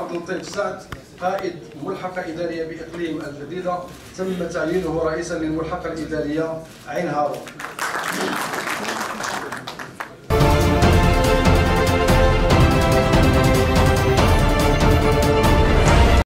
لطيف سعد قائد ملحقة إدارية بإقليم الجديدة تم تعيينه رئيسا للملحقة الإدارية عين هارون.